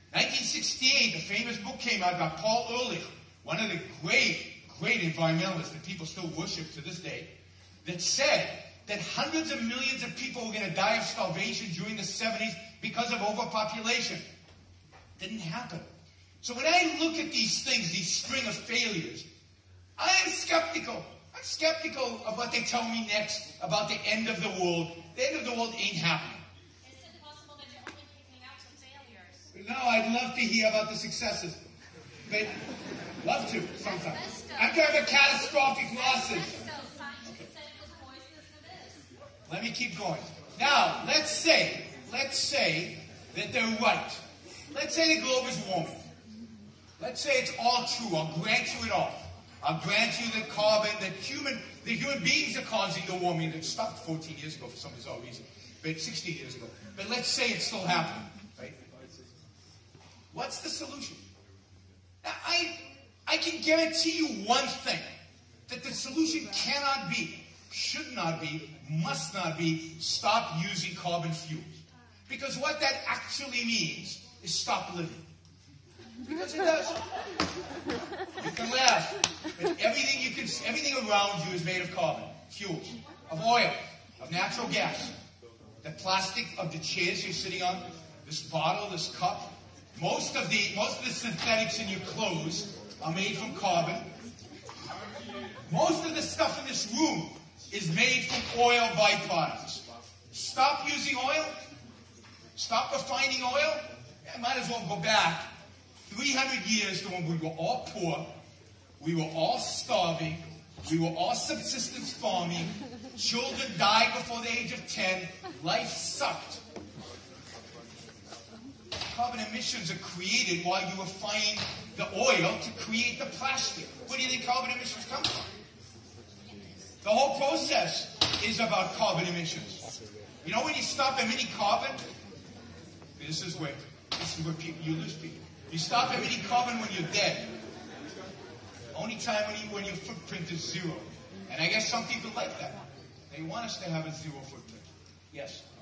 1968, the famous book came out by Paul Ehrlich, one of the great environmentalists that people still worship to this day, that said that hundreds of millions of people were going to die of starvation during the 70s because of overpopulation. Didn't happen. So when I look at these things, these string of failures, I am skeptical. I'm skeptical of what they tell me next about the end of the world. The end of the world ain't happening. Is it possible that you're only picking out some failures? No, I'd love to hear about the successes. But love to, sometimes. I'm going to have catastrophic losses. Let me keep going. Now, let's say that they're right. Let's say the globe is warming. Let's say it's all true. I'll grant you it all. I'll grant you that the human beings are causing the warming that stopped 14 years ago for some bizarre reason, but 16 years ago. But let's say it's still happening, right? What's the solution? Now, I can guarantee you one thing, that the solution cannot be, should not be, must not be, stop using carbon fuels. Because what that actually means is stop living. Because it does. You can laugh, but everything around you is made of carbon, fuels, of oil, of natural gas. The plastic of the chairs you're sitting on, this bottle, this cup, most of the synthetics in your clothes are made from carbon. Most of the stuff in this room is made from oil byproducts. Stop using oil. Stop refining oil. I might as well go back 300 years to when we were all poor, we were all starving, we were all subsistence farming, children died before the age of 10, life sucked. Carbon emissions are created while you refine the oil to create the plastic. Where do you think carbon emissions come from? The whole process is about carbon emissions. You know when you stop emitting carbon, this is where you lose people. You stop emitting carbon when you're dead. Only time when your footprint is zero. And I guess some people like that. They want us to have a zero footprint. Yes?